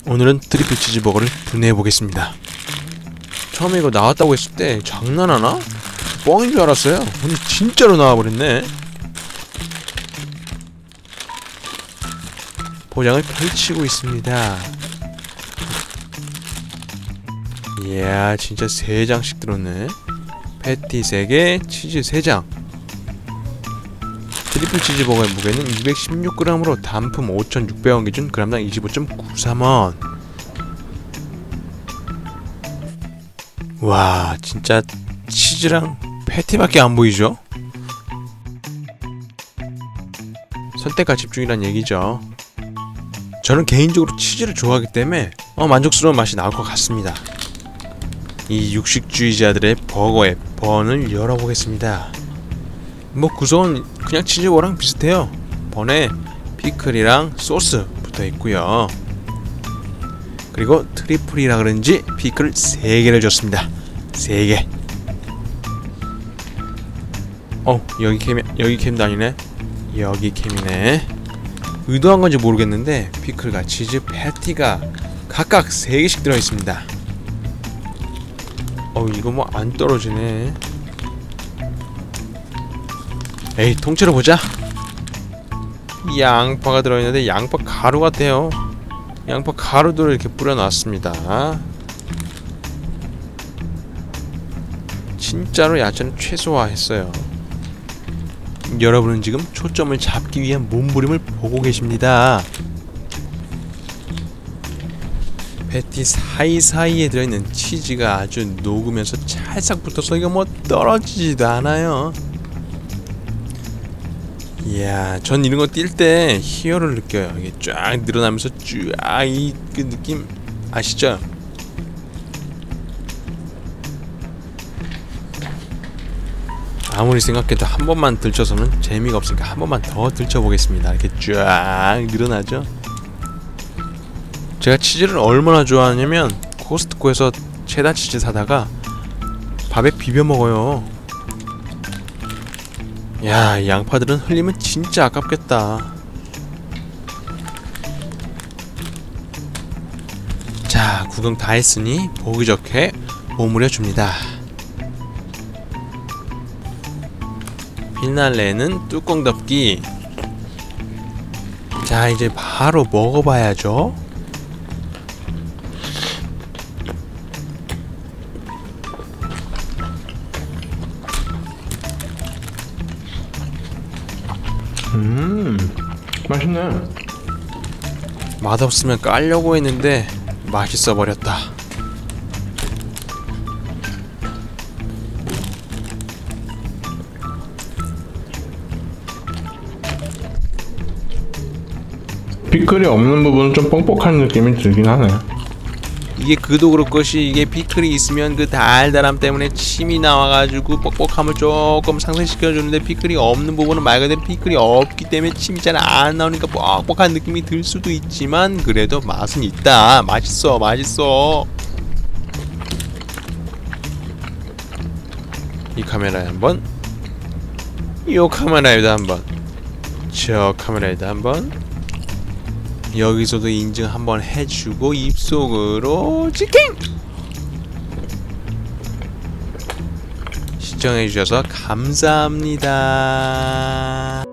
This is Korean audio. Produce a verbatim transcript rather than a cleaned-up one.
오늘은 트리플 치즈버거를 분해해 보겠습니다. 처음에 이거 나왔다고 했을 때 장난하나? 뻥인 줄 알았어요. 근데 진짜로 나와버렸네. 포장을 펼치고 있습니다. 이야, 진짜 세 장씩 들었네. 패티 세 개, 치즈 세 장. 트리플 치즈버거의 무게는 이백십육 그램으로 단품 오천육백 원 기준 그램당 이십오 점 구삼 원. 와, 진짜 치즈랑 패티밖에 안 보이죠? 선택과 집중이란 얘기죠. 저는 개인적으로 치즈를 좋아하기 때문에 어, 만족스러운 맛이 나올 것 같습니다. 이 육식주의자들의 버거의 번을 열어보겠습니다. 뭐 구성은 그냥 치즈버거랑 비슷해요. 번에 피클이랑 소스 붙어있고요. 그리고 트리플이라 그런지 피클을 세 개를 줬습니다. 세 개. 어, 여기 캠이, 여기 캠도 아니네. 여기 캠이네. 의도한 건지 모르겠는데 피클과 치즈 패티가 각각 세 개씩 들어있습니다. 어, 이거 뭐 안 떨어지네. 에이, 통째로 보자. 양파가 들어있는데 양파 가루 같아요. 양파 가루도 이렇게 뿌려놨습니다. 진짜로 야채는 최소화했어요. 여러분은 지금 초점을 잡기 위한 몸부림을 보고 계십니다. 패티 사이사이에 들어있는 치즈가 아주 녹으면서 찰싹 붙어서 이거 뭐 떨어지지도 않아요. 이야, 전 이런 거 뛸 때 희열을 느껴요. 이게 쫙 늘어나면서 쫙 이 그 느낌 아시죠? 아무리 생각해도 한 번만 들쳐서는 재미가 없으니까 한 번만 더 들쳐보겠습니다. 이렇게 쫙 늘어나죠? 제가 치즈를 얼마나 좋아하냐면 코스트코에서 체다 치즈 사다가 밥에 비벼 먹어요. 야, 이 양파들은 흘리면 진짜 아깝겠다. 자, 구경 다 했으니 보기 좋게 오므려 줍니다. 피날레는 뚜껑 덮기. 자, 이제 바로 먹어봐야죠. 음, 맛있네. 맛없으면 깔려고 했는데 맛있어 버렸다. 피클이 없는 부분은 좀 뻑뻑한 느낌이 들긴 하네. 이게 그도 그럴 것이 이게 피클이 있으면 그 달달함 때문에 침이 나와가지고 뻑뻑함을 조금 상쇄시켜주는데 피클이 없는 부분은 말 그대로 피클이 없기 때문에 침이 잘 안 나오니까 뻑뻑한 느낌이 들 수도 있지만 그래도 맛은 있다. 맛있어, 맛있어. 이 카메라에 한번, 이 카메라에도 한번, 저 카메라에도 한번. 여기서도 인증 한번 해주고 입속으로 치킨! 시청해주셔서 감사합니다.